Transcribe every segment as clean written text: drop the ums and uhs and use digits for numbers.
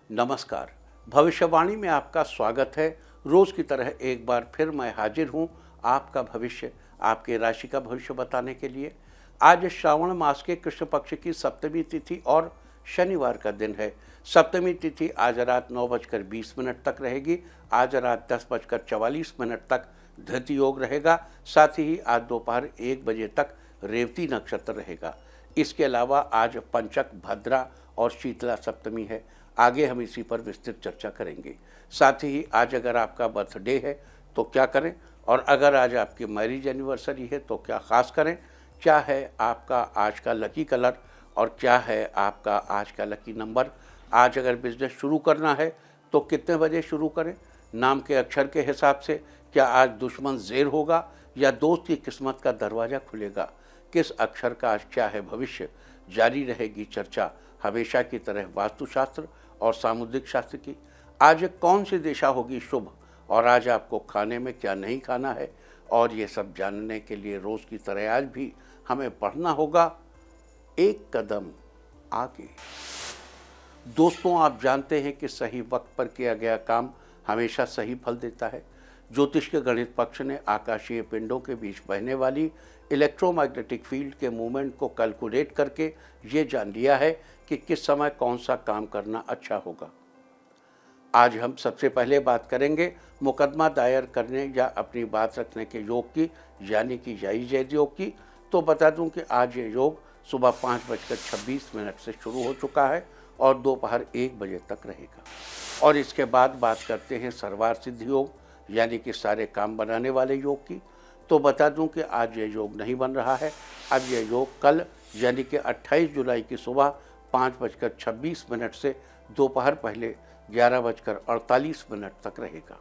नमस्कार। भविष्यवाणी में आपका स्वागत है। रोज की तरह एक बार फिर मैं हाजिर हूं आपका भविष्य, आपके राशि का भविष्य बताने के लिए। आज श्रावण मास के कृष्ण पक्ष की सप्तमी तिथि और शनिवार का दिन है। सप्तमी तिथि आज रात 9:20 तक रहेगी। आज रात 10:44 तक धृति योग रहेगा। साथ ही आज दोपहर 1 बजे तक रेवती नक्षत्र रहेगा। इसके अलावा आज पंचक, भद्रा और शीतला सप्तमी है। आगे हम इसी पर विस्तृत चर्चा करेंगे। साथ ही आज अगर आपका बर्थडे है तो क्या करें, और अगर आज आपकी मैरिज एनिवर्सरी है तो क्या खास करें, क्या है आपका आज का लकी कलर और क्या है आपका आज का लकी नंबर। आज अगर बिजनेस शुरू करना है तो कितने बजे शुरू करें, नाम के अक्षर के हिसाब से क्या आज दुश्मन ज़ेर होगा या दोस्त की किस्मत का दरवाज़ा खुलेगा, किस अक्षर का आज क्या है भविष्य, जारी रहेगी चर्चा हमेशा की तरह वास्तुशास्त्र और सामुद्रिक शास्त्र की। आज कौन सी दिशा होगी शुभ और आज आपको खाने में क्या नहीं खाना है, और ये सब जानने के लिए रोज़ की तरह आज भी हमें पढ़ना होगा एक कदम आगे। दोस्तों, आप जानते हैं कि सही वक्त पर किया गया काम हमेशा सही फल देता है। ज्योतिष के गणित पक्ष ने आकाशीय पिंडों के बीच बहने वाली इलेक्ट्रोमैग्नेटिक फील्ड के मूवमेंट को कैलकुलेट करके ये जान लिया है कि किस समय कौन सा काम करना अच्छा होगा। आज हम सबसे पहले बात करेंगे मुकदमा दायर करने या अपनी बात रखने के योग की, यानी कि जायज़ योग की। तो बता दूं कि आज ये योग सुबह 5:26 से शुरू हो चुका है और दोपहर 1 बजे तक रहेगा। और इसके बाद बात करते हैं सर्वार सिद्ध योग, यानी कि सारे काम बनाने वाले योग की। तो बता दूं कि आज ये योग नहीं बन रहा है। अब ये योग कल यानी कि 28 जुलाई की सुबह 5:26 से दोपहर पहले 11:48 तक रहेगा।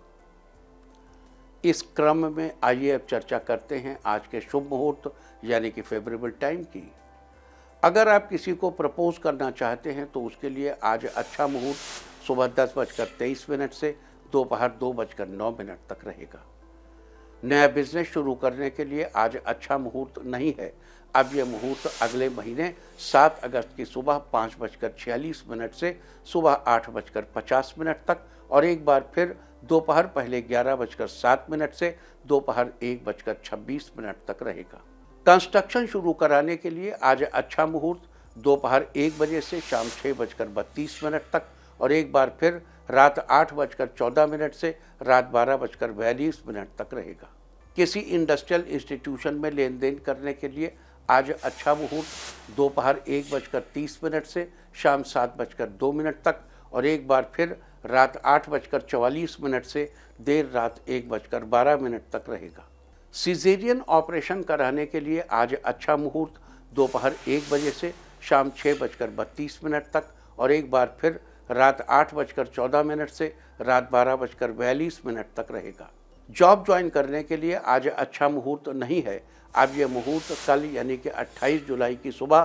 इस क्रम में आइए अब चर्चा करते हैं आज के शुभ मुहूर्त यानी कि फेवरेबल टाइम की। अगर आप किसी को प्रपोज करना चाहते हैं तो उसके लिए आज अच्छा मुहूर्त सुबह 10:23 से दोपहर 2:09 तक रहेगा। नया बिजनेस शुरू करने के लिए आज अच्छा मुहूर्त नहीं है। अब यह मुहूर्त अगले महीने 7 अगस्त की सुबह 5:46 से सुबह 8:50 तक और एक बार फिर दोपहर पहले 11:07 से दोपहर 1:26 तक रहेगा। कंस्ट्रक्शन शुरू कराने के लिए आज अच्छा मुहूर्त दोपहर 1 बजे से शाम 6:32 तक और एक बार फिर रात 8:14 से रात 12:42 तक रहेगा। किसी इंडस्ट्रियल इंस्टीट्यूशन में लेन देन करने के लिए आज अच्छा मुहूर्त दोपहर 1:30 से शाम 7:02 तक और एक बार फिर रात 8:44 से देर रात 1:12 तक रहेगा। सिजेरियन ऑपरेशन कराने के लिए आज अच्छा मुहूर्त दोपहर 1 बजे से शाम 6:32 तक और एक बार फिर रात 8:14 से रात 12:42 तक रहेगा। जॉब ज्वाइन करने के लिए आज अच्छा मुहूर्त नहीं है। अब यह मुहूर्त कल यानी कि 28 जुलाई की सुबह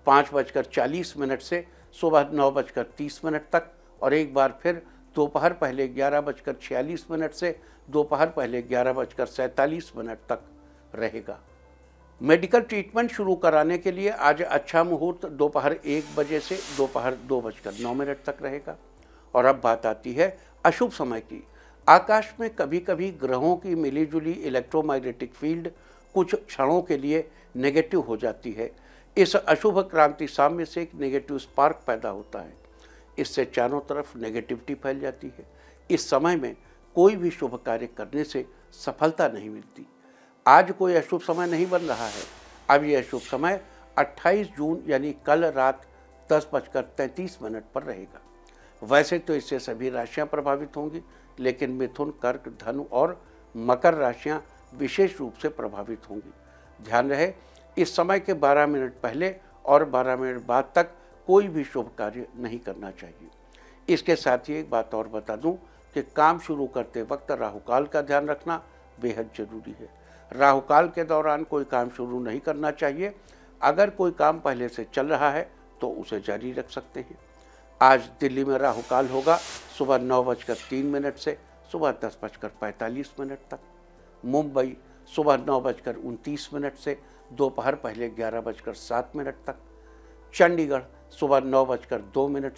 5:40 से सुबह 9:30 तक और एक बार फिर दोपहर पहले 11:46 से दोपहर पहले 11:47 तक रहेगा। मेडिकल ट्रीटमेंट शुरू कराने के लिए आज अच्छा मुहूर्त दोपहर 1 बजे से दोपहर 2:09 तक रहेगा। और अब बात आती है अशुभ समय की। आकाश में कभी कभी ग्रहों की मिलीजुली इलेक्ट्रोमैग्नेटिक फील्ड कुछ क्षणों के लिए नेगेटिव हो जाती है। इस अशुभ क्रांति साम्य से एक नेगेटिव स्पार्क पैदा होता है। इससे चारों तरफ नेगेटिविटी फैल जाती है। इस समय में कोई भी शुभ कार्य करने से सफलता नहीं मिलती। आज कोई अशुभ समय नहीं बन रहा है। अब यह अशुभ समय 28 जून यानी कल रात 10:33 पर रहेगा। वैसे तो इससे सभी राशियां प्रभावित होंगी, लेकिन मिथुन, कर्क, धनु और मकर राशियां विशेष रूप से प्रभावित होंगी। ध्यान रहे, इस समय के 12 मिनट पहले और 12 मिनट बाद तक कोई भी शुभ कार्य नहीं करना चाहिए। इसके साथ ही एक बात और बता दूं कि काम शुरू करते वक्त राहुकाल का ध्यान रखना बेहद जरूरी है। राहुकाल के दौरान कोई काम शुरू नहीं करना चाहिए। अगर कोई काम पहले से चल रहा है तो उसे जारी रख सकते हैं। आज दिल्ली में राहुकाल होगा सुबह 9:03 से सुबह 10:45 तक। मुंबई सुबह 9:29 से दोपहर पहले 11:07 तक। चंडीगढ़ सुबह 9:02 से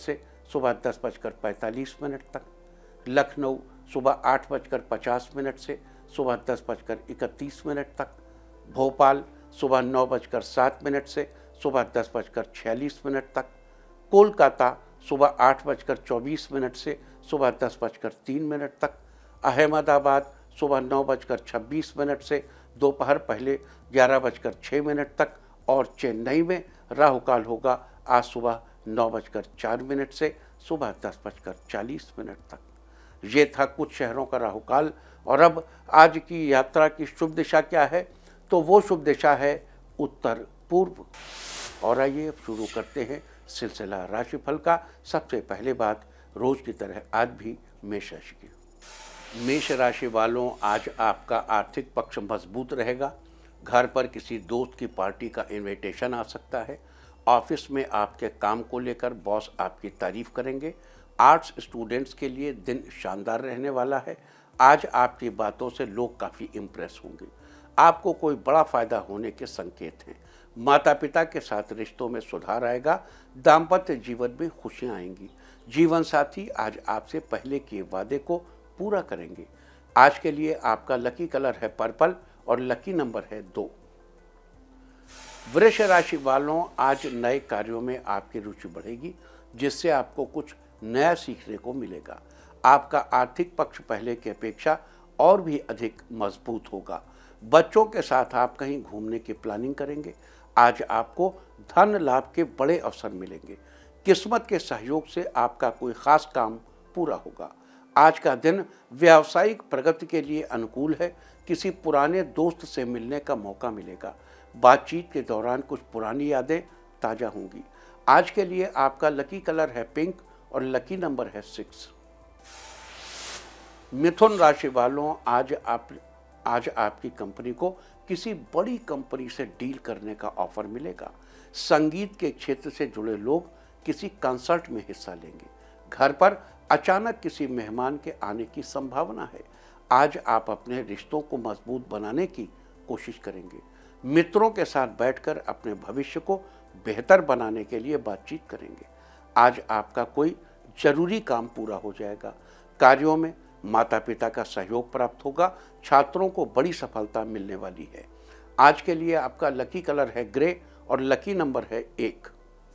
सुबह 10:45 तक, लखनऊ सुबह 8:50 से सुबह 10:31 तक, भोपाल सुबह 9:07 से सुबह 10:46 तक, कोलकाता सुबह 8:24 से सुबह 10:03 तक, अहमदाबाद सुबह 9:26 से दोपहर पहले 11:06 तक और चेन्नई में राहु काल होगा आज सुबह 9:04 से सुबह 10:40 तक। ये था कुछ शहरों का राहु काल। और अब आज की यात्रा की शुभ दिशा क्या है, तो वो शुभ दिशा है उत्तर पूर्व। और आइए अब शुरू करते हैं सिलसिला राशिफल का। सबसे पहले बात रोज की तरह आज भी मेष राशि की। मेष राशि वालों, आज आपका आर्थिक पक्ष मजबूत रहेगा। घर पर किसी दोस्त की पार्टी का इनविटेशन आ सकता है। ऑफिस में आपके काम को लेकर बॉस आपकी तारीफ करेंगे। आर्ट्स स्टूडेंट्स के लिए दिन शानदार रहने वाला है। आज आपकी बातों से लोग काफ़ी इम्प्रेस होंगे। आपको कोई बड़ा फायदा होने के संकेत हैं। माता पिता के साथ रिश्तों में सुधार आएगा। दाम्पत्य जीवन में खुशियां आएंगी। जीवन साथी आज आपसे पहले किए वादे को पूरा करेंगे। आज के लिए आपका लकी कलर है पर्पल और लकी नंबर है 2। वृष राशि वालों, आज नए कार्यों में आपकी रुचि बढ़ेगी, जिससे आपको कुछ नया सीखने को मिलेगा। आपका आर्थिक पक्ष पहले की अपेक्षा और भी अधिक मजबूत होगा। बच्चों के साथ आप कहीं घूमने की प्लानिंग करेंगे। आज आपको धन लाभ के बड़े अवसर मिलेंगे। किस्मत के सहयोग से आपका कोई खास काम पूरा होगा। आज का दिन व्यावसायिक प्रगति के लिए अनुकूल है। किसी पुराने दोस्त से मिलने का मौका मिलेगा। बातचीत के दौरान कुछ पुरानी यादें ताज़ा होंगी। आज के लिए आपका लकी कलर है पिंक और लकी नंबर है 6। मिथुन राशि वालों, आज आपकी कंपनी को किसी बड़ी कंपनी से डील करने का ऑफर मिलेगा। संगीत के क्षेत्र से जुड़े लोग किसी कंसर्ट में हिस्सा लेंगे। घर पर अचानक किसी मेहमान के आने की संभावना है। आज आप अपने रिश्तों को मजबूत बनाने की कोशिश करेंगे। मित्रों के साथ बैठकर अपने भविष्य को बेहतर बनाने के लिए बातचीत करेंगे। आज आपका कोई जरूरी काम पूरा हो जाएगा। कार्यों में माता पिता का सहयोग प्राप्त होगा। छात्रों को बड़ी सफलता मिलने वाली है। आज के लिए आपका लकी कलर है ग्रे और लकी नंबर है 1।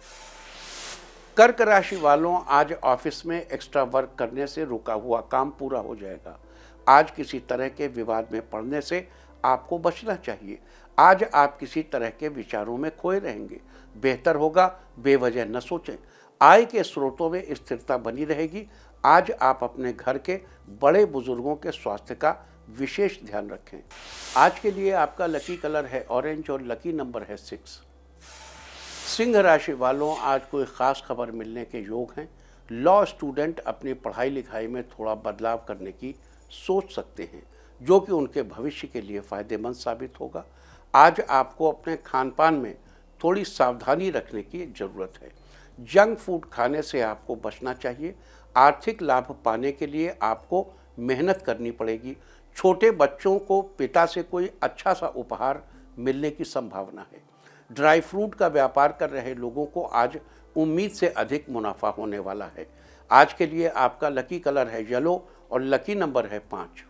कर्क राशि वालों, आज ऑफिस में एक्स्ट्रा वर्क करने से रुका हुआ काम पूरा हो जाएगा। आज किसी तरह के विवाद में पड़ने से आपको बचना चाहिए। आज आप किसी तरह के विचारों में खोए रहेंगे। बेहतर होगा बेवजह न सोचें। आय के स्रोतों में स्थिरता बनी रहेगी। आज आप अपने घर के बड़े बुजुर्गों के स्वास्थ्य का विशेष ध्यान रखें। आज के लिए आपका लकी कलर है ऑरेंज और लकी नंबर है 6। सिंह राशि वालों, आज कोई ख़ास खबर मिलने के योग हैं। लॉ स्टूडेंट अपनी पढ़ाई लिखाई में थोड़ा बदलाव करने की सोच सकते हैं, जो कि उनके भविष्य के लिए फ़ायदेमंद साबित होगा। आज आपको अपने खान पान में थोड़ी सावधानी रखने की ज़रूरत है। जंक फूड खाने से आपको बचना चाहिए। आर्थिक लाभ पाने के लिए आपको मेहनत करनी पड़ेगी। छोटे बच्चों को पिता से कोई अच्छा सा उपहार मिलने की संभावना है। ड्राई फ्रूट का व्यापार कर रहे लोगों को आज उम्मीद से अधिक मुनाफा होने वाला है। आज के लिए आपका लकी कलर है येलो और लकी नंबर है 5।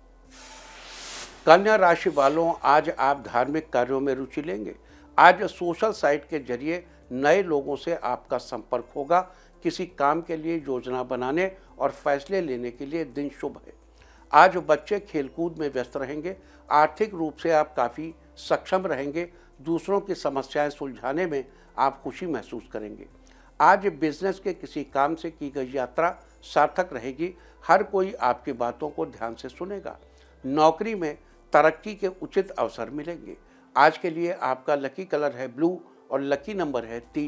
कन्या राशि वालों, आज आप धार्मिक कार्यों में रुचि लेंगे। आज सोशल साइट के जरिए नए लोगों से आपका संपर्क होगा। किसी काम के लिए योजना बनाने और फैसले लेने के लिए दिन शुभ है। आज बच्चे खेलकूद में व्यस्त रहेंगे। आर्थिक रूप से आप काफ़ी सक्षम रहेंगे। दूसरों की समस्याएं सुलझाने में आप खुशी महसूस करेंगे। आज बिजनेस के किसी काम से की गई यात्रा सार्थक रहेगी। हर कोई आपकी बातों को ध्यान से सुनेगा। नौकरी में तरक्की के उचित अवसर मिलेंगे। आज के लिए आपका लकी कलर है ब्लू और लकी नंबर है 3।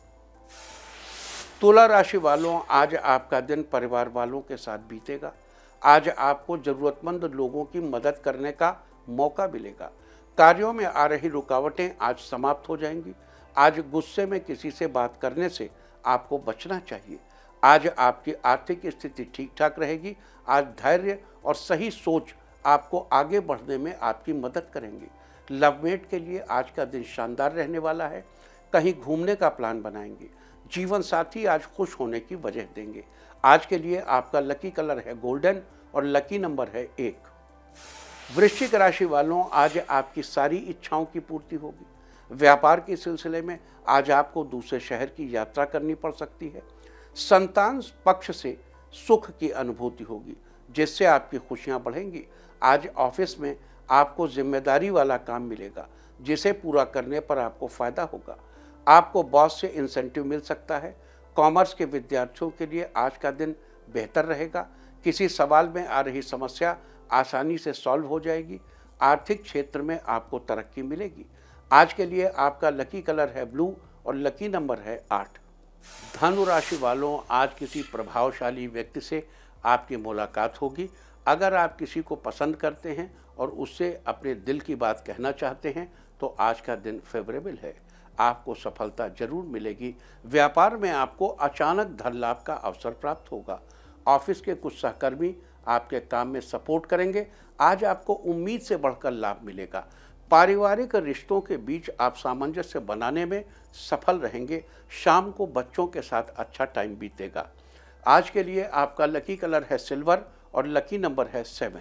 तुला राशि वालों, आज आपका दिन परिवार वालों के साथ बीतेगा। आज आपको ज़रूरतमंद लोगों की मदद करने का मौका मिलेगा। कार्यों में आ रही रुकावटें आज समाप्त हो जाएंगी। आज गुस्से में किसी से बात करने से आपको बचना चाहिए। आज आपकी आर्थिक स्थिति ठीक ठाक रहेगी। आज धैर्य और सही सोच आपको आगे बढ़ने में आपकी मदद करेंगे। लवमेट के लिए आज का दिन शानदार रहने वाला है। कहीं घूमने का प्लान बनाएंगे। जीवन साथी आज खुश होने की वजह देंगे। आज के लिए आपका लकी कलर है गोल्डन और लकी नंबर है 1। वृश्चिक राशि वालों, आज आपकी सारी इच्छाओं की पूर्ति होगी। व्यापार के सिलसिले में आज आपको दूसरे शहर की यात्रा करनी पड़ सकती है। संतान पक्ष से सुख की अनुभूति होगी, जिससे आपकी खुशियां बढ़ेंगी। आज ऑफिस में आपको जिम्मेदारी वाला काम मिलेगा, जिसे पूरा करने पर आपको फायदा होगा। आपको बॉस से इंसेंटिव मिल सकता है। कॉमर्स के विद्यार्थियों के लिए आज का दिन बेहतर रहेगा। किसी सवाल में आ रही समस्या आसानी से सॉल्व हो जाएगी। आर्थिक क्षेत्र में आपको तरक्की मिलेगी। आज के लिए आपका लकी कलर है ब्लू और लकी नंबर है 8। धनु राशि वालों, आज किसी प्रभावशाली व्यक्ति से आपकी मुलाकात होगी। अगर आप किसी को पसंद करते हैं और उससे अपने दिल की बात कहना चाहते हैं तो आज का दिन फेवरेबल है। आपको सफलता जरूर मिलेगी। व्यापार में आपको अचानक धन लाभ का अवसर प्राप्त होगा। ऑफिस के कुछ सहकर्मी आपके काम में सपोर्ट करेंगे। आज आपको उम्मीद से बढ़कर लाभ मिलेगा। पारिवारिक रिश्तों के बीच आप सामंजस्य बनाने में सफल रहेंगे। शाम को बच्चों के साथ अच्छा टाइम बीतेगा। आज के लिए आपका लकी कलर है सिल्वर और लकी नंबर है 7।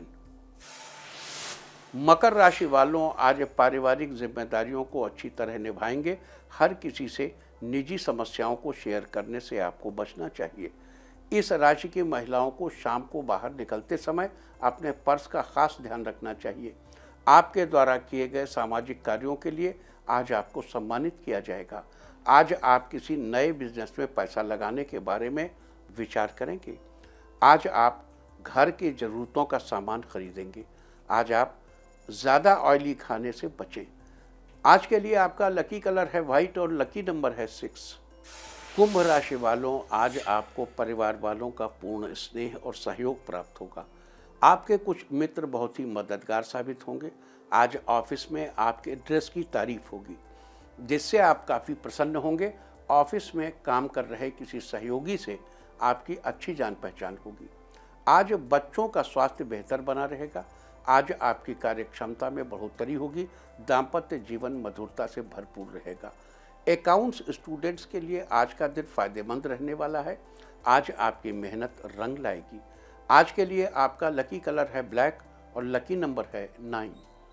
मकर राशि वालों, आज पारिवारिक जिम्मेदारियों को अच्छी तरह निभाएंगे। हर किसी से निजी समस्याओं को शेयर करने से आपको बचना चाहिए। इस राशि की महिलाओं को शाम को बाहर निकलते समय अपने पर्स का खास ध्यान रखना चाहिए। आपके द्वारा किए गए सामाजिक कार्यों के लिए आज आपको सम्मानित किया जाएगा। आज आप किसी नए बिजनेस में पैसा लगाने के बारे में विचार करेंगे। आज आप घर की ज़रूरतों का सामान खरीदेंगे। आज आप ज़्यादा ऑयली खाने से बचें। आज के लिए आपका लकी कलर है वाइट और लकी नंबर है 6। कुंभ राशि वालों, आज आपको परिवार वालों का पूर्ण स्नेह और सहयोग प्राप्त होगा। आपके कुछ मित्र बहुत ही मददगार साबित होंगे। आज ऑफिस में आपके ड्रेस की तारीफ होगी, जिससे आप काफ़ी प्रसन्न होंगे। ऑफिस में काम कर रहे किसी सहयोगी से आपकी अच्छी जान पहचान होगी। आज बच्चों का स्वास्थ्य बेहतर बना रहेगा। आज आपकी कार्यक्षमता में बढ़ोतरी होगी। दाम्पत्य जीवन मधुरता से भरपूर रहेगा। अकाउंट्स स्टूडेंट्स के लिए आज का दिन फायदेमंद रहने वाला है। आज आपकी मेहनत रंग लाएगी। आज के लिए आपका लकी कलर है ब्लैक और लकी नंबर है 9।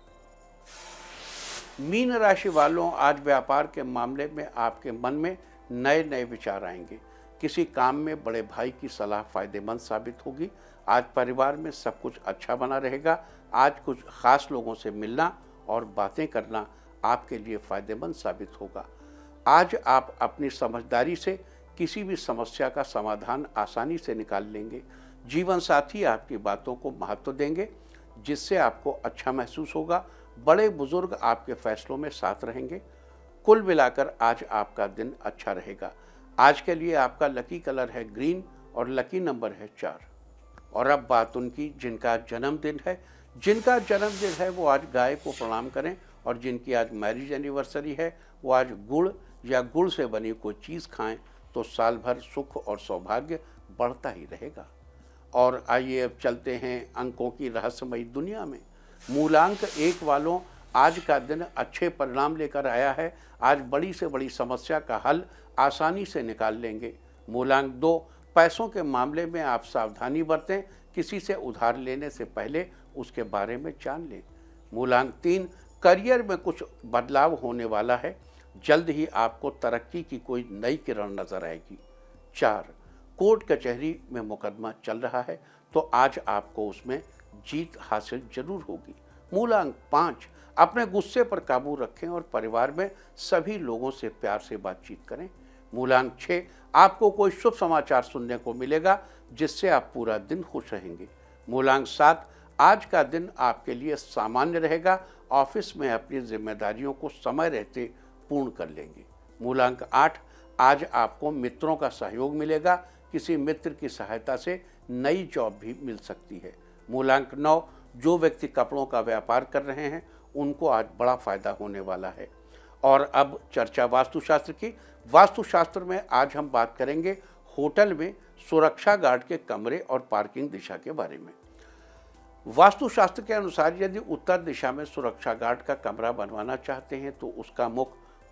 मीन राशि वालों, आज व्यापार के मामले में आपके मन में नए नए विचार आएंगे। किसी काम में बड़े भाई की सलाह फायदेमंद साबित होगी। आज परिवार में सब कुछ अच्छा बना रहेगा। आज कुछ खास लोगों से मिलना और बातें करना आपके लिए फायदेमंद साबित होगा। आज आप अपनी समझदारी से किसी भी समस्या का समाधान आसानी से निकाल लेंगे। जीवन साथी आपकी बातों को महत्व देंगे, जिससे आपको अच्छा महसूस होगा। बड़े बुजुर्ग आपके फैसलों में साथ रहेंगे। कुल मिलाकर आज आपका दिन अच्छा रहेगा। आज के लिए आपका लकी कलर है ग्रीन और लकी नंबर है 4। और अब बात उनकी जिनका जन्मदिन है। जिनका जन्मदिन है वो आज गाय को प्रणाम करें, और जिनकी आज मैरिज एनिवर्सरी है वो आज गुड़ या गुड़ से बनी कोई चीज़ खाएं, तो साल भर सुख और सौभाग्य बढ़ता ही रहेगा। और आइए अब चलते हैं अंकों की रहस्यमयी दुनिया में। मूलांक 1 वालों, आज का दिन अच्छे परिणाम लेकर आया है। आज बड़ी से बड़ी समस्या का हल आसानी से निकाल लेंगे। मूलांक 2, पैसों के मामले में आप सावधानी बरतें। किसी से उधार लेने से पहले उसके बारे में जान लें। मूलांक 3, करियर में कुछ बदलाव होने वाला है। जल्द ही आपको तरक्की की कोई नई किरण नजर आएगी। 4, कोर्ट कचहरी में मुकदमा चल रहा है, तो आज आपको उसमें जीत हासिल जरूर होगी। मूलांक 5, अपने गुस्से पर काबू रखें और परिवार में सभी लोगों से प्यार से बातचीत करें। मूलांक 6, आपको कोई शुभ समाचार सुनने को मिलेगा, जिससे आप पूरा दिन खुश रहेंगे। मूलांक 7, आज का दिन आपके लिए सामान्य रहेगा। ऑफिस में अपनी जिम्मेदारियों को समय रहते पूर्ण कर लेंगे। मूलांक 8, आज आपको मित्रों का सहयोग मिलेगा। किसी मित्र की सहायता से नई जॉब भी मिल सकती है। मूलांक 9, जो व्यक्ति कपड़ों का व्यापार कर रहे हैं उनको आज बड़ा फायदा होने वाला है। और अब चर्चा वास्तुशास्त्र की। वास्तुशास्त्र में आज हम बात करेंगे होटल में सुरक्षा गार्ड के कमरे और पार्किंग दिशा के बारे में। वास्तुशास्त्र के अनुसार यदि उत्तर दिशा में सुरक्षा गार्ड का कमरा बनवाना चाहते हैं तो उसका मुख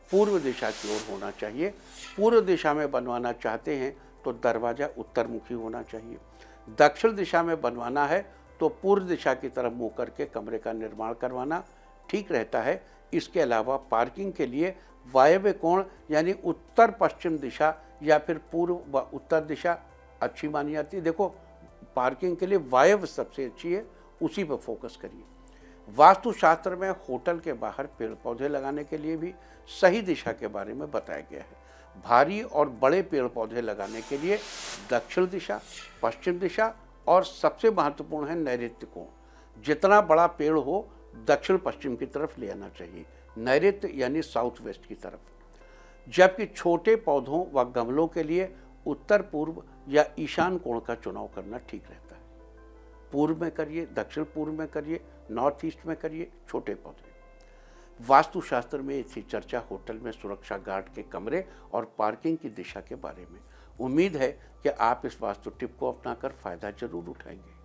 पूर्व दिशा की ओर होना चाहिए। पूर्व दिशा में बनवाना चाहते हैं तो दरवाज़ा उत्तरमुखी होना चाहिए। दक्षिण दिशा में बनवाना है तो पूर्व दिशा की तरफ मुँह करके कमरे का निर्माण करवाना ठीक रहता है। इसके अलावा पार्किंग के लिए वायव्य कोण यानी उत्तर पश्चिम दिशा या फिर पूर्व व उत्तर दिशा अच्छी मानी जाती है। देखो, पार्किंग के लिए वायव्य सबसे अच्छी है, उसी पर फोकस करिए। वास्तुशास्त्र में होटल के बाहर पेड़ पौधे लगाने के लिए भी सही दिशा के बारे में बताया गया है। भारी और बड़े पेड़ पौधे लगाने के लिए दक्षिण दिशा, पश्चिम दिशा और सबसे महत्वपूर्ण है नैऋत्य कोण। जितना बड़ा पेड़ हो दक्षिण पश्चिम की तरफ ले आना चाहिए, नैऋत्य यानी साउथ वेस्ट की तरफ। जबकि छोटे पौधों व गमलों के लिए उत्तर पूर्व या ईशान कोण का चुनाव करना ठीक रहता है। पूर्व में करिए, दक्षिण पूर्व में करिए, नॉर्थ ईस्ट में करिए छोटे पौधे। वास्तुशास्त्र में इसी चर्चा होटल में सुरक्षा गार्ड के कमरे और पार्किंग की दिशा के बारे में। उम्मीद है कि आप इस वास्तु टिप को अपनाकर फायदा जरूर उठाएंगे।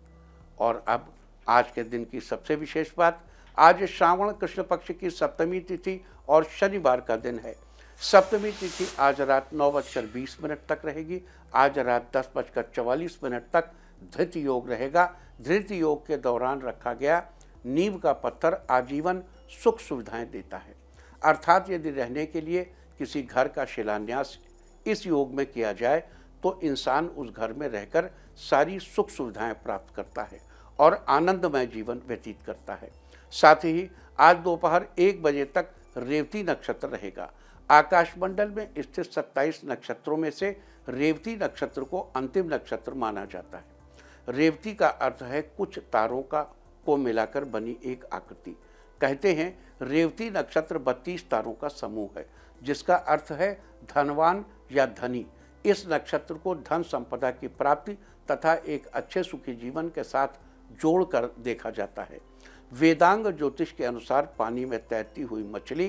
और अब आज के दिन की सबसे विशेष बात, आज श्रावण कृष्ण पक्ष की सप्तमी तिथि और शनिवार का दिन है। सप्तमी तिथि आज रात 9:20 तक रहेगी। आज रात 10:44 तक धृत योग रहेगा। धृत योग के दौरान रखा गया नीम का पत्थर आजीवन सुख सुविधाएं देता है। अर्थात यदि रहने के लिए किसी घर का शिलान्यास इस योग में किया जाए तो इंसान उस घर में रहकर सारी सुख सुविधाएं प्राप्त करता है और आनंदमय जीवन व्यतीत करता है। साथ ही आज दोपहर 1 बजे तक रेवती नक्षत्र रहेगा। आकाशमंडल में स्थित 27 नक्षत्रों में से रेवती नक्षत्र को अंतिम नक्षत्र माना जाता है। रेवती का अर्थ है कुछ तारों को मिलाकर बनी एक आकृति। कहते हैं रेवती नक्षत्र 32 तारों का समूह है, जिसका अर्थ है धनवान या धनी। इस नक्षत्र को धन संपदा की प्राप्ति तथा एक अच्छे सुखी जीवन के साथ जोड़कर देखा जाता है। वेदांग ज्योतिष के अनुसार पानी में तैरती हुई मछली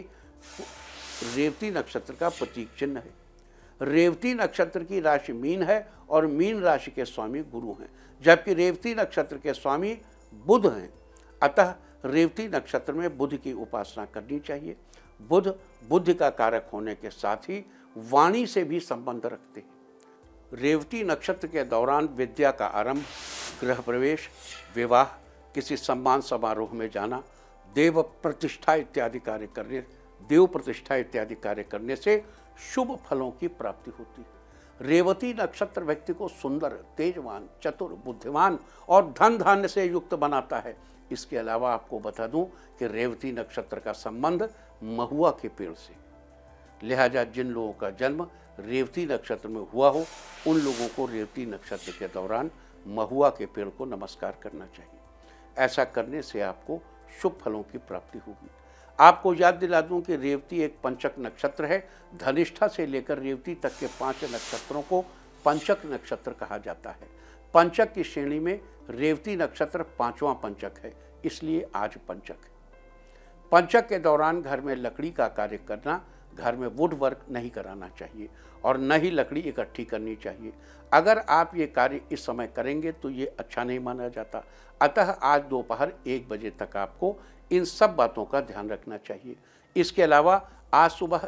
रेवती नक्षत्र का प्रतीक चिन्ह है। रेवती नक्षत्र की राशि मीन है और मीन राशि के स्वामी गुरु हैं, जबकि रेवती नक्षत्र के स्वामी बुध हैं। अतः रेवती नक्षत्र में बुध की उपासना करनी चाहिए। बुध बुद्धि का कारक होने के साथ ही वाणी से भी संबंध रखते हैं। रेवती नक्षत्र के दौरान विद्या का आरंभ, गृह प्रवेश, विवाह, किसी सम्मान समारोह में जाना, देव प्रतिष्ठा इत्यादि कार्य करने से शुभ फलों की प्राप्ति होती है। रेवती नक्षत्र व्यक्ति को सुंदर, तेजवान, चतुर, बुद्धिमान और धन धान्य से युक्त बनाता है। इसके अलावा आपको बता दूं कि रेवती नक्षत्र का संबंध महुआ के पेड़ से, लिहाजा जिन लोगों का जन्म रेवती नक्षत्र में हुआ हो उन लोगों को रेवती नक्षत्र के दौरान महुआ के पेड़ को नमस्कार करना चाहिए। ऐसा करने से आपको शुभ फलों की प्राप्ति होगी। आपको याद दिला दूं कि रेवती एक पंचक नक्षत्र है। धनिष्ठा से लेकर रेवती तक के 5 नक्षत्रों को पंचक नक्षत्र कहा जाता है। पंचक की श्रेणी में रेवती नक्षत्र 5वां पंचक है, इसलिए आज पंचक है। पंचक के दौरान घर में लकड़ी का कार्य करना, घर में वुड वर्क नहीं कराना चाहिए और न ही लकड़ी इकट्ठी करनी चाहिए। अगर आप ये कार्य इस समय करेंगे तो ये अच्छा नहीं माना जाता। अतः आज दोपहर 1 बजे तक आपको इन सब बातों का ध्यान रखना चाहिए। इसके अलावा आज सुबह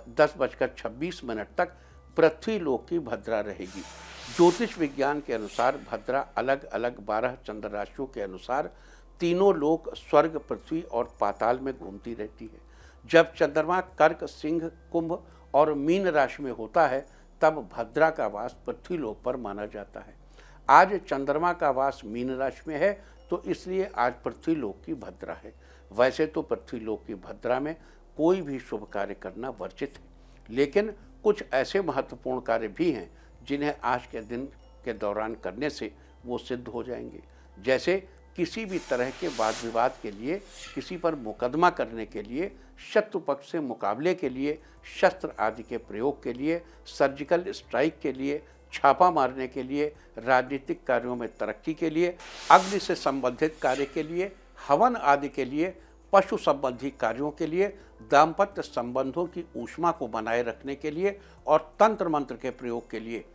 10:26 तक पृथ्वी लोक की भद्रा रहेगी। ज्योतिष विज्ञान के अनुसार भद्रा अलग अलग 12 चंद्र राशियों के अनुसार तीनों लोक स्वर्ग, पृथ्वी और पाताल में घूमती रहती है। जब चंद्रमा कर्क, सिंह, कुंभ और मीन राशि में होता है तब भद्रा का वास पृथ्वी लोक पर माना जाता है। आज चंद्रमा का वास मीन राशि में है तो इसलिए आज पृथ्वी लोक की भद्रा है। वैसे तो पृथ्वी लोक की भद्रा में कोई भी शुभ कार्य करना वर्जित है, लेकिन कुछ ऐसे महत्वपूर्ण कार्य भी हैं जिन्हें आज के दिन के दौरान करने से वो सिद्ध हो जाएंगे। जैसे किसी भी तरह के वाद विवाद के लिए, किसी पर मुकदमा करने के लिए, शत्रु पक्ष से मुकाबले के लिए, शस्त्र आदि के प्रयोग के लिए, सर्जिकल स्ट्राइक के लिए, छापा मारने के लिए, राजनीतिक कार्यों में तरक्की के लिए, अग्नि से संबंधित कार्य के लिए, हवन आदि के लिए, पशु संबंधी कार्यों के लिए, दाम्पत्य संबंधों की ऊष्मा को बनाए रखने के लिए और तंत्र मंत्र के प्रयोग के लिए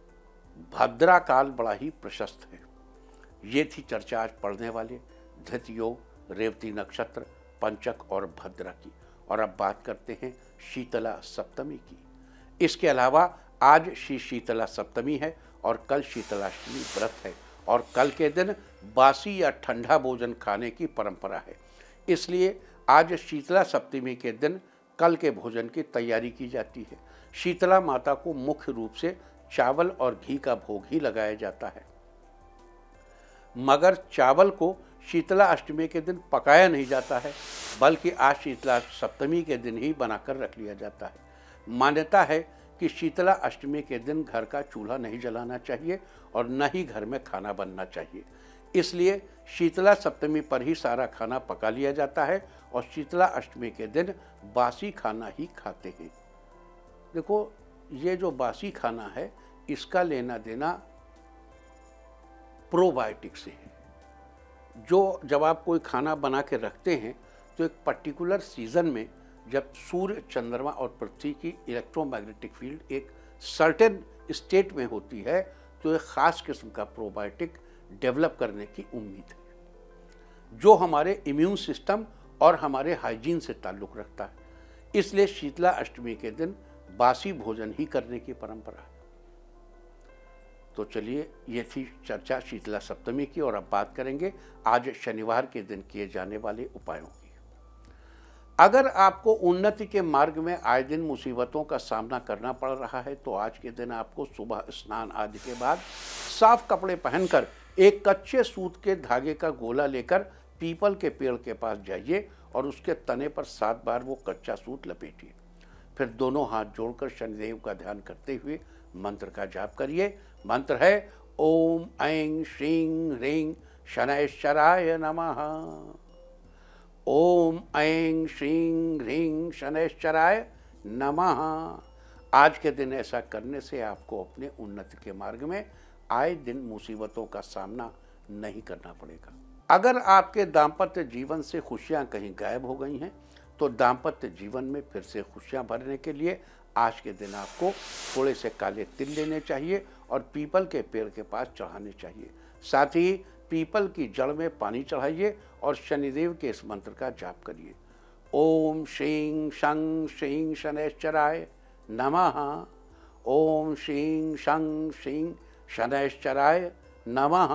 भद्रा काल बड़ा ही प्रशस्त है। ये थी चर्चा आज पढ़ने वाले धृत योग, रेवती नक्षत्र, पंचक और भद्रा की। और अब बात करते हैं शीतला सप्तमी की। इसके अलावा आज श्री शीतला सप्तमी है और कल शीतलाष्टमी व्रत है और कल के दिन बासी या ठंडा भोजन खाने की परंपरा है। इसलिए आज शीतला सप्तमी के दिन कल के भोजन की तैयारी की जाती है। शीतला माता को मुख्य रूप से चावल और घी का भोग ही लगाया जाता है, मगर चावल को शीतला अष्टमी के दिन पकाया नहीं जाता है, बल्कि आज शीतला सप्तमी के दिन ही बनाकर रख लिया जाता है। मान्यता है कि शीतला अष्टमी के दिन घर का चूल्हा नहीं जलाना चाहिए और न ही घर में खाना बनना चाहिए। इसलिए शीतला सप्तमी पर ही सारा खाना पका लिया जाता है और शीतला अष्टमी के दिन बासी खाना ही खाते हैं। देखो, ये जो बासी खाना है इसका लेना देना प्रोबायोटिक से है। जो जब आप कोई खाना बना के रखते हैं तो एक पर्टिकुलर सीज़न में जब सूर्य, चंद्रमा और पृथ्वी की इलेक्ट्रोमैग्नेटिक फील्ड एक सर्टेन स्टेट में होती है तो एक ख़ास किस्म का प्रोबायोटिक डेवलप करने की उम्मीद है, जो हमारे इम्यून सिस्टम और हमारे हाइजीन से ताल्लुक़ रखता है। इसलिए शीतला अष्टमी के दिन बासी भोजन ही करने की परंपरा है। तो चलिए, ये थी चर्चा शीतला सप्तमी की और अब बात करेंगे आज शनिवार के दिन किए जाने वाले उपायों की। अगर आपको उन्नति के मार्ग में आए दिन मुसीबतों का सामना करना पड़ रहा है तो आज के दिन आपको सुबह स्नान आदि के बाद साफ कपड़े पहनकर एक कच्चे सूत के धागे का गोला लेकर पीपल के पेड़ के पास जाइए और उसके तने पर 7 बार वो कच्चा सूत लपेटिए। फिर दोनों हाथ जोड़कर शनिदेव का ध्यान करते हुए मंत्र का जाप करिए। मंत्र है ओम ऐं श्रीं ह्रीं शनैश्चराय नमः। ओम ऐं श्रीं ह्रीं शनैश्चराय नमः। आज के दिन ऐसा करने से आपको अपने उन्नति के मार्ग में आए दिन मुसीबतों का सामना नहीं करना पड़ेगा। अगर आपके दाम्पत्य जीवन से खुशियां कहीं गायब हो गई हैं तो दाम्पत्य जीवन में फिर से खुशियां भरने के लिए आज के दिन आपको थोड़े से काले तिल लेने चाहिए और पीपल के पेड़ के पास चढ़ाने चाहिए। साथ ही पीपल की जड़ में पानी चढ़ाइए और शनिदेव के इस मंत्र का जाप करिए। ओम श्रीं शं श्रीं शनैश्चराय नमः। ओम श्रीं शं श्रीं शनैश्चराय नमः।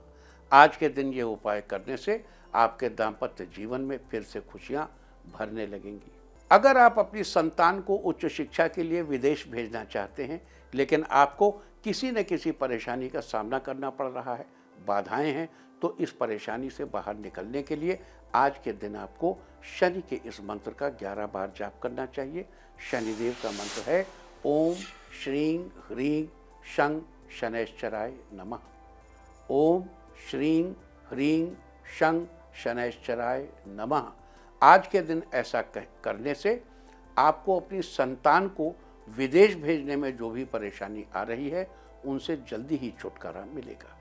आज के दिन ये उपाय करने से आपके दाम्पत्य जीवन में फिर से खुशियां भरने लगेंगी। अगर आप अपनी संतान को उच्च शिक्षा के लिए विदेश भेजना चाहते हैं लेकिन आपको किसी न किसी परेशानी का सामना करना पड़ रहा है, बाधाएं हैं, तो इस परेशानी से बाहर निकलने के लिए आज के दिन आपको शनि के इस मंत्र का 11 बार जाप करना चाहिए। शनिदेव का मंत्र है ओम श्रीं ह्रीं शं शनैश्चराय नमः। ओम श्रीं ह्रीं शं शनैश्चराय नमः। आज के दिन ऐसा करने से आपको अपनी संतान को विदेश भेजने में जो भी परेशानी आ रही है उनसे जल्दी ही छुटकारा मिलेगा।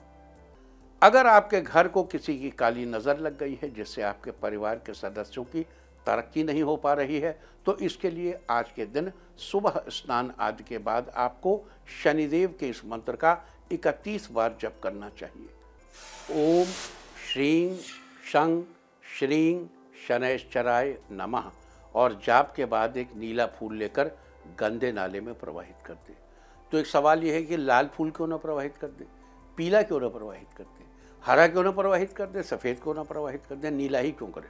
अगर आपके घर को किसी की काली नज़र लग गई है जिससे आपके परिवार के सदस्यों की तरक्की नहीं हो पा रही है तो इसके लिए आज के दिन सुबह स्नान आदि के बाद आपको शनिदेव के इस मंत्र का 31 बार जप करना चाहिए। ओम श्रीं शं श्रीं शनैश्चराय नमः और जाप के बाद एक नीला फूल लेकर गंदे नाले में प्रवाहित कर दे। तो एक सवाल यह है कि लाल फूल क्यों ना प्रवाहित कर दे, पीला क्यों ना प्रवाहित कर दे, हरा क्यों ना प्रवाहित कर दे, सफ़ेद क्यों ना प्रवाहित कर दे, नीला ही क्यों करे?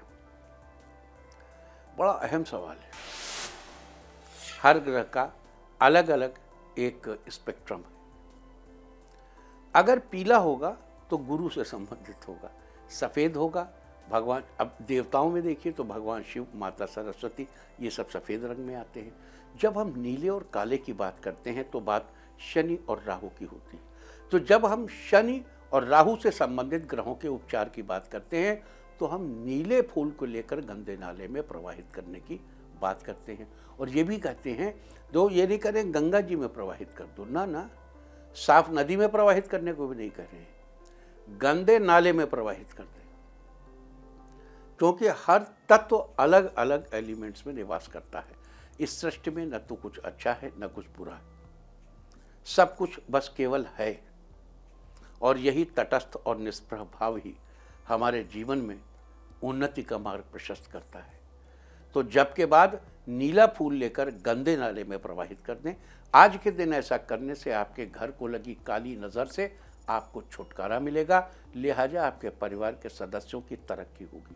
बड़ा अहम सवाल है। हर ग्रह का अलग अलग एक स्पेक्ट्रम है। अगर पीला होगा तो गुरु से संबंधित होगा, सफ़ेद होगा भगवान, अब देवताओं में देखिए तो भगवान शिव, माता सरस्वती, ये सब सफ़ेद रंग में आते हैं। जब हम नीले और काले की बात करते हैं तो बात शनि और राहु की होती है। तो जब हम शनि और राहु से संबंधित ग्रहों के उपचार की बात करते हैं तो हम नीले फूल को लेकर गंदे नाले में प्रवाहित करने की बात करते हैं। और ये भी कहते हैं, जो ये नहीं करें गंगा जी में प्रवाहित कर दो, ना, साफ नदी में प्रवाहित करने को भी नहीं कह रहे हैं, गंदे नाले में प्रवाहित कर दें। क्योंकि हर तत्व अलग अलग एलिमेंट्स में निवास करता है। इस सृष्टि में न तो कुछ अच्छा है न कुछ बुरा है, सब कुछ बस केवल है। और यही तटस्थ और निष्प्रभ भाव ही हमारे जीवन में उन्नति का मार्ग प्रशस्त करता है। तो जप के बाद नीला फूल लेकर गंदे नाले में प्रवाहित कर दें। आज के दिन ऐसा करने से आपके घर को लगी काली नज़र से आपको छुटकारा मिलेगा, लिहाजा आपके परिवार के सदस्यों की तरक्की होगी।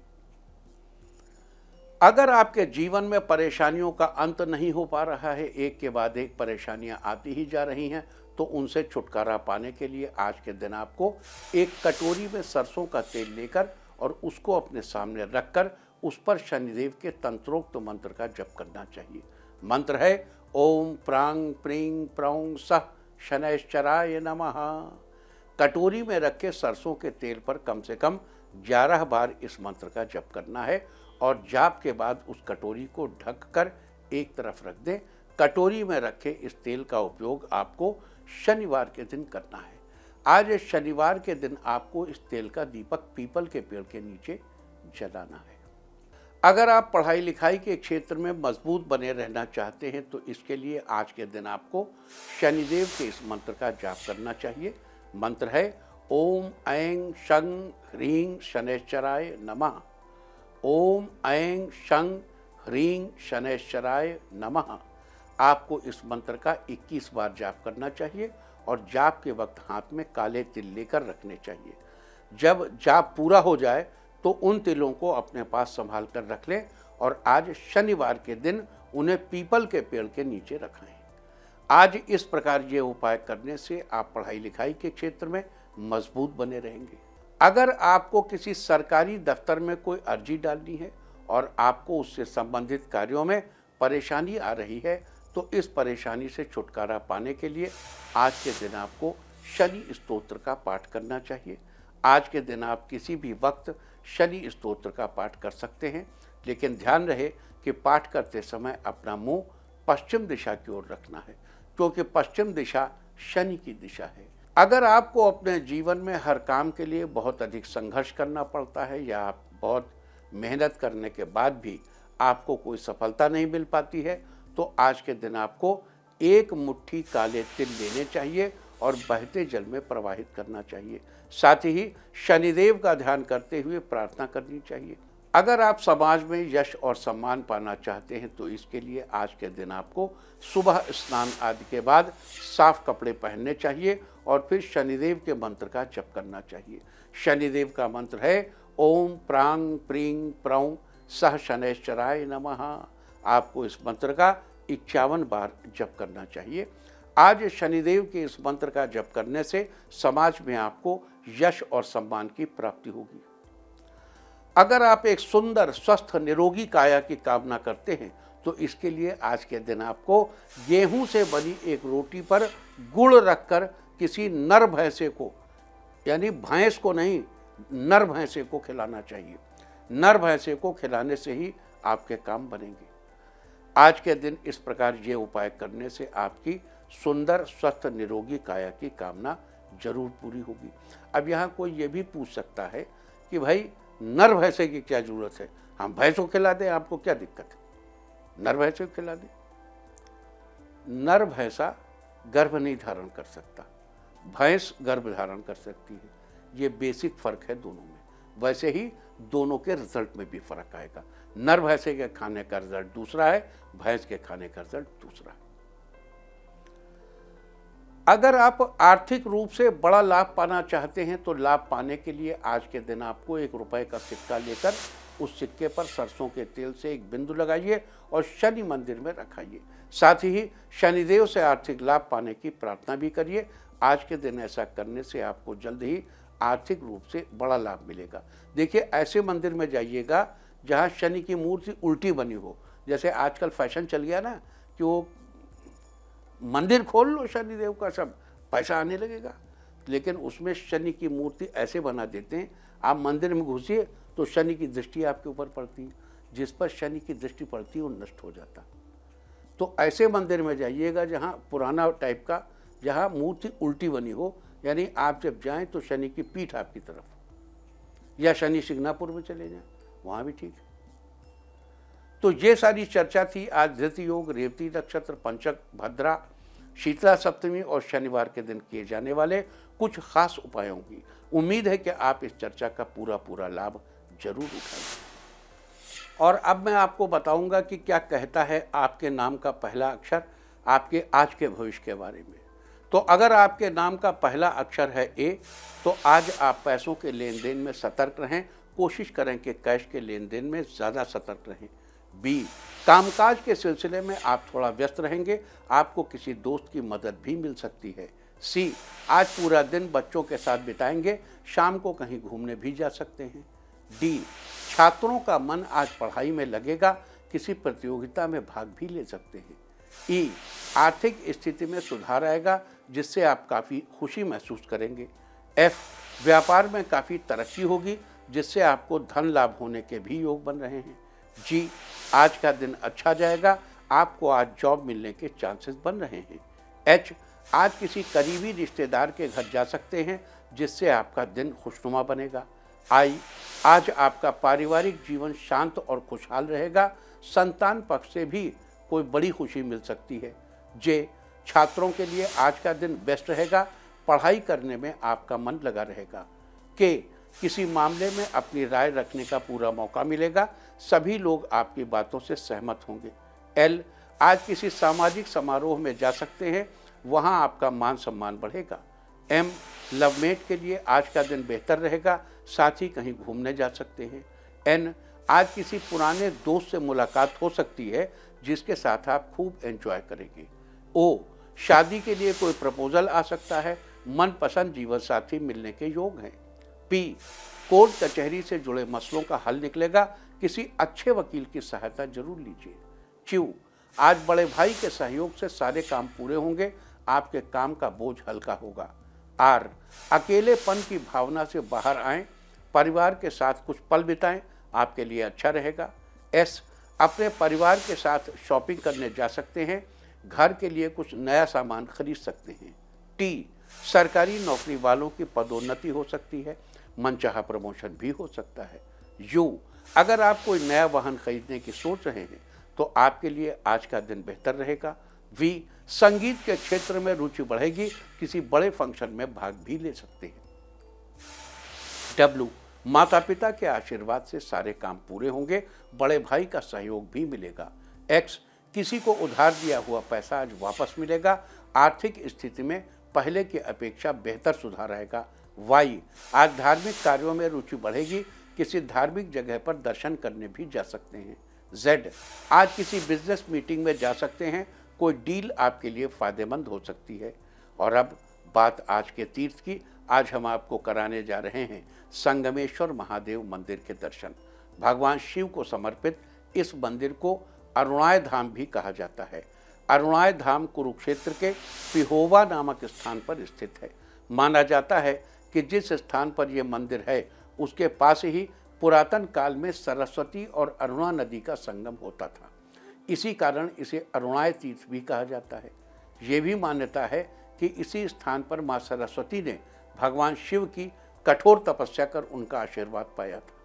अगर आपके जीवन में परेशानियों का अंत नहीं हो पा रहा है, एक के बाद एक परेशानियां आती ही जा रही हैं, तो उनसे छुटकारा पाने के लिए आज के दिन आपको एक कटोरी में सरसों का तेल लेकर और उसको अपने सामने रखकर उस पर शनिदेव के तंत्रोक्त मंत्र का जप करना चाहिए। मंत्र है ओम प्रांग प्रींग प्रौंग सह शनैश्चराय नमः। कटोरी में रखे सरसों के तेल पर कम से कम 11 बार इस मंत्र का जप करना है और जाप के बाद उस कटोरी को ढककर एक तरफ रख दें। कटोरी में रखे इस तेल का उपयोग आपको शनिवार के दिन करना है। आज शनिवार के दिन आपको इस तेल का दीपक पीपल के पेड़ के नीचे जलाना है। अगर आप पढ़ाई लिखाई के क्षेत्र में मजबूत बने रहना चाहते हैं तो इसके लिए आज के दिन आपको शनिदेव के इस मंत्र का जाप करना चाहिए। मंत्र है ओम ऐं शं ह्रीं शनैश्चराय नमः। ओम ऐं शं ह्रीं शनैश्चराय नमः। आपको इस मंत्र का 21 बार जाप करना चाहिए और जाप के वक्त हाथ में काले तिल लेकर रखने चाहिए। जब जाप पूरा हो जाए तो उन तिलों को अपने पास संभाल कर रख लें और आज शनिवार के दिन उन्हें पीपल के पेड़ के नीचे रखें। आज इस प्रकार ये उपाय करने से आप पढ़ाई लिखाई के क्षेत्र में मजबूत बने रहेंगे। अगर आपको किसी सरकारी दफ्तर में कोई अर्जी डालनी है और आपको उससे संबंधित कार्यों में परेशानी आ रही है तो इस परेशानी से छुटकारा पाने के लिए आज के दिन आपको शनि स्तोत्र का पाठ करना चाहिए। आज के दिन आप किसी भी वक्त शनि स्तोत्र का पाठ कर सकते हैं, लेकिन ध्यान रहे कि पाठ करते समय अपना मुंह पश्चिम दिशा की ओर रखना है, क्योंकि पश्चिम दिशा शनि की दिशा है। अगर आपको अपने जीवन में हर काम के लिए बहुत अधिक संघर्ष करना पड़ता है या आप बहुत मेहनत करने के बाद भी आपको कोई सफलता नहीं मिल पाती है, तो आज के दिन आपको एक मुट्ठी काले तिल लेने चाहिए और बहते जल में प्रवाहित करना चाहिए। साथ ही शनिदेव का ध्यान करते हुए प्रार्थना करनी चाहिए। अगर आप समाज में यश और सम्मान पाना चाहते हैं तो इसके लिए आज के दिन आपको सुबह स्नान आदि के बाद साफ कपड़े पहनने चाहिए और फिर शनिदेव के मंत्र का जप करना चाहिए। शनिदेव का मंत्र है ओम प्रांग प्रींग प्रौं सह शनैश्चराय नमः। आपको इस मंत्र का 51 बार जप करना चाहिए। आज शनिदेव के इस मंत्र का जप करने से समाज में आपको यश और सम्मान की प्राप्ति होगी। अगर आप एक सुंदर स्वस्थ निरोगी काया की कामना करते हैं तो इसके लिए आज के दिन आपको गेहूं से बनी एक रोटी पर गुड़ रखकर किसी नर भैंसे को, यानी भैंस को नहीं, नर भैंसे को खिलाना चाहिए। नर भैंसे को खिलाने से ही आपके काम बनेंगे। आज के दिन इस प्रकार ये उपाय करने से आपकी सुंदर स्वस्थ निरोगी काया की कामना जरूर पूरी होगी। अब यहाँ कोई ये भी पूछ सकता है कि भाई नर भैंसे की क्या जरूरत है, हम भैंस को खिला दें, आपको क्या दिक्कत है, नर भैंसे को खिला दें। नर भैंसा गर्भ नहीं धारण कर सकता, भैंस गर्भ धारण कर सकती है। ये बेसिक फर्क है दोनों में। वैसे ही दोनों के रिजल्ट में भी फर्क आएगा। नर भैंसे के खाने का रिजल्ट दूसरा है, भैंस के खाने का रिजल्ट दूसरा है। अगर आप आर्थिक रूप से बड़ा लाभ पाना चाहते हैं तो लाभ पाने के लिए आज के दिन आपको 1 रुपए का सिक्का लेकर उस सिक्के पर सरसों के तेल से एक बिंदु लगाइए और शनि मंदिर में रखाइए। साथ ही शनिदेव से आर्थिक लाभ पाने की प्रार्थना भी करिए। आज के दिन ऐसा करने से आपको जल्द ही आर्थिक रूप से बड़ा लाभ मिलेगा। देखिए, ऐसे मंदिर में जाइएगा जहाँ शनि की मूर्ति उल्टी बनी हो। जैसे आजकल फैशन चल गया ना कि वो मंदिर खोल लो शनिदेव का, सब पैसा आने लगेगा, लेकिन उसमें शनि की मूर्ति ऐसे बना देते हैं। आप मंदिर में घुसिए तो शनि की दृष्टि आपके ऊपर पड़ती है, जिस पर शनि की दृष्टि पड़ती है वो नष्ट हो जाता। तो ऐसे मंदिर में जाइएगा जहाँ पुराना टाइप का, जहाँ मूर्ति उल्टी बनी हो, यानी आप जब जाएं तो शनि की पीठ आपकी तरफ, या शनि सिंगनापुर में चले जाएं, वहाँ भी ठीक है। तो ये सारी चर्चा थी आज धृत योग, रेवती नक्षत्र, पंचक, भद्रा, शीतला सप्तमी और शनिवार के दिन किए जाने वाले कुछ खास उपायों की। उम्मीद है कि आप इस चर्चा का पूरा लाभ जरूर उठाएंगे। और अब मैं आपको बताऊंगा कि क्या कहता है आपके नाम का पहला अक्षर आपके आज के भविष्य के बारे में। तो अगर आपके नाम का पहला अक्षर है ए, तो आज आप पैसों के लेन देन में सतर्क रहें, कोशिश करें कि कैश के लेन देन में ज़्यादा सतर्क रहें। बी, कामकाज के सिलसिले में आप थोड़ा व्यस्त रहेंगे, आपको किसी दोस्त की मदद भी मिल सकती है। सी, आज पूरा दिन बच्चों के साथ बिताएंगे, शाम को कहीं घूमने भी जा सकते हैं। डी, छात्रों का मन आज पढ़ाई में लगेगा, किसी प्रतियोगिता में भाग भी ले सकते हैं। ई, आर्थिक स्थिति में सुधार आएगा, जिससे आप काफ़ी खुशी महसूस करेंगे। एफ, व्यापार में काफ़ी तरक्की होगी, जिससे आपको धन लाभ होने के भी योग बन रहे हैं। जी, आज का दिन अच्छा जाएगा, आपको आज जॉब मिलने के चांसेस बन रहे हैं। एच, आज किसी करीबी रिश्तेदार के घर जा सकते हैं, जिससे आपका दिन खुशनुमा बनेगा। आई, आज आपका पारिवारिक जीवन शांत और खुशहाल रहेगा, संतान पक्ष से भी कोई बड़ी खुशी मिल सकती है। जे, छात्रों के लिए आज का दिन बेस्ट रहेगा, पढ़ाई करने में आपका मन लगा रहेगा। के, किसी मामले में अपनी राय रखने का पूरा मौका मिलेगा, सभी लोग आपकी बातों से सहमत होंगे। एल, आज किसी सामाजिक समारोह में जा सकते हैं, वहां आपका मान सम्मान बढ़ेगा। एम, लवमेट के लिए आज का दिन बेहतर रहेगा, साथ ही कहीं घूमने जा सकते हैं। एन, आज किसी पुराने दोस्त से मुलाकात हो सकती है, जिसके साथ आप खूब एंजॉय करेंगे। ओ, शादी के लिए कोई प्रपोजल आ सकता है, मनपसंद जीवन साथी मिलने के योग हैं। पी, कोर्ट कचहरी से जुड़े मसलों का हल निकलेगा, किसी अच्छे वकील की सहायता जरूर लीजिए। क्यू, आज बड़े भाई के सहयोग से सारे काम पूरे होंगे, आपके काम का बोझ हल्का होगा। आर, अकेलेपन की भावना से बाहर आएं, परिवार के साथ कुछ पल बिताएं, आपके लिए अच्छा रहेगा। एस, अपने परिवार के साथ शॉपिंग करने जा सकते हैं, घर के लिए कुछ नया सामान खरीद सकते हैं। टी, सरकारी नौकरी वालों की पदोन्नति हो सकती है, मनचाहा प्रमोशन भी हो सकता है। यू, अगर आप कोई नया वाहन खरीदने की सोच रहे हैं, तो आपके लिए आज का दिन बेहतर रहेगा। वी, संगीत के क्षेत्र में रुचि बढ़ेगी, किसी बड़े फंक्शन में भाग भी ले सकते हैं। डब्ल्यू, माता पिता के आशीर्वाद से सारे काम पूरे होंगे, बड़े भाई का सहयोग भी मिलेगा। एक्स, किसी को उधार दिया हुआ पैसा आज वापस मिलेगा, आर्थिक स्थिति में पहले की अपेक्षा बेहतर सुधार आएगा। वाई, आज धार्मिक कार्यों में रुचि बढ़ेगी, किसी धार्मिक जगह पर दर्शन करने भी जा सकते हैं। जेड, आज किसी बिजनेस मीटिंग में जा सकते हैं, कोई डील आपके लिए फायदेमंद हो सकती है। और अब बात आज के तीर्थ की, आज हम आपको कराने जा रहे हैं संगमेश्वर महादेव मंदिर के दर्शन। भगवान शिव को समर्पित इस मंदिर को अरुणाय धाम भी कहा जाता है। अरुणाय धाम कुरुक्षेत्र के पिहोवा नामक स्थान पर स्थित है। माना जाता है कि जिस स्थान पर यह मंदिर है, उसके पास ही पुरातन काल में सरस्वती और अरुणा नदी का संगम होता था। इसी कारण इसे अरुणाय तीर्थ भी कहा जाता है। ये भी मान्यता है कि इसी स्थान पर माँ सरस्वती ने भगवान शिव की कठोर तपस्या कर उनका आशीर्वाद पाया था।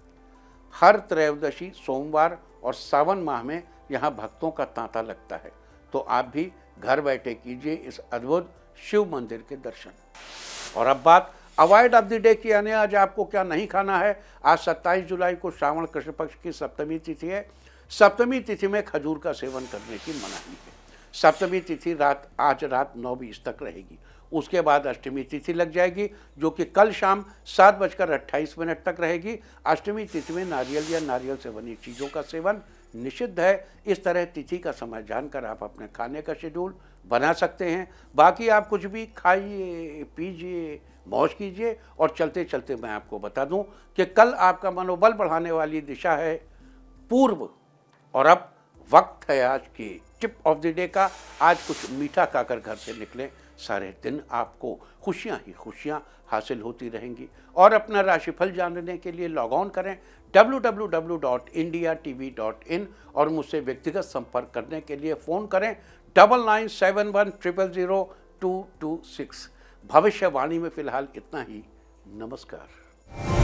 हर त्रयोदशी सोमवार और सावन माह में यहाँ भक्तों का तांता लगता है, तो आप भी घर बैठे कीजिए इस अद्भुत शिव मंदिर के दर्शन। और अब बात अवॉइड ऑफ द डे की, यानी आज आपको क्या नहीं खाना है। आज 27 जुलाई को श्रावण कृष्ण पक्ष की सप्तमी तिथि है। सप्तमी तिथि में खजूर का सेवन करने की मनाही है। सप्तमी तिथि आज रात 9:20 तक रहेगी। उसके बाद अष्टमी तिथि लग जाएगी, जो कि कल शाम 7:28 तक रहेगी। अष्टमी तिथि में नारियल या नारियल से बनी चीज़ों का सेवन निषिद्ध है। इस तरह तिथि का समय जानकर आप अपने खाने का शेड्यूल बना सकते हैं। बाकी आप कुछ भी खाइए, पीजिए, मौज कीजिए। और चलते चलते मैं आपको बता दूं कि कल आपका मनोबल बढ़ाने वाली दिशा है पूर्व। और अब वक्त है आज की टिप ऑफ द डे का। आज कुछ मीठा खाकर घर से निकलें, सारे दिन आपको खुशियां ही खुशियां हासिल होती रहेंगी। और अपना राशिफल जानने के लिए लॉग ऑन करें www.indiatv.in और मुझसे व्यक्तिगत संपर्क करने के लिए फ़ोन करें 9971000226। भविष्यवाणी में फिलहाल इतना ही। नमस्कार।